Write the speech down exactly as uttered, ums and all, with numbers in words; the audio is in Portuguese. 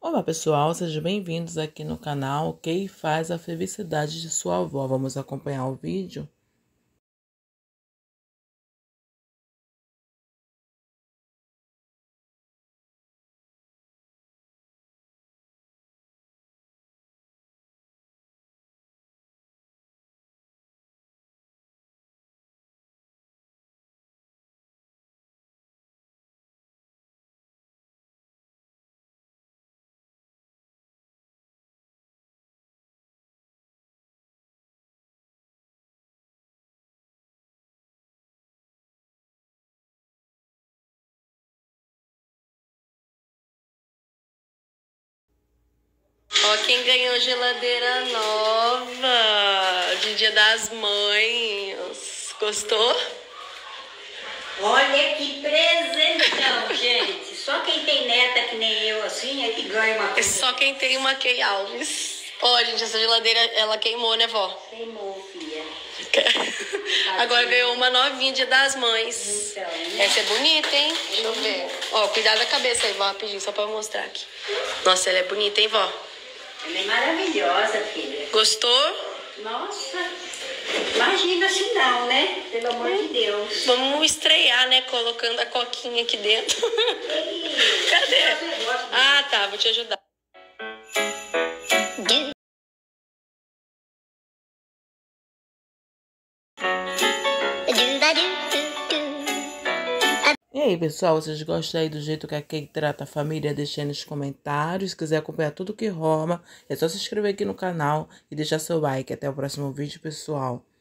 Olá pessoal, sejam bem-vindos aqui no canal Quem Faz a Felicidade de Sua Avó. Vamos acompanhar o vídeo? Ó, quem ganhou geladeira nova de Dia das Mães. Gostou? Olha que presentão, gente. Só quem tem neta que nem eu assim é que ganha uma É coisa. só quem tem uma Key Alves. Ó, gente, essa geladeira, ela queimou, né, vó? Queimou, filha. Agora ganhou uma novinha Dia das Mães. Então, né? Essa é bonita, hein? Deixa eu ver. Ó, cuidado da cabeça aí, vó, rapidinho, só pra eu mostrar aqui. Nossa, ela é bonita, hein, vó? Ela é maravilhosa, filha. Gostou? Nossa, imagina se não, né? Pelo amor de Deus. Vamos estrear, né? Colocando a coquinha aqui dentro. Ei, Cadê? você gosta de- Ah, tá, vou te ajudar. E aí pessoal, vocês gostam aí do jeito que a Kay trata a família? Deixa aí nos comentários. Se quiser acompanhar tudo que rola, é só se inscrever aqui no canal e deixar seu like. Até o próximo vídeo, pessoal.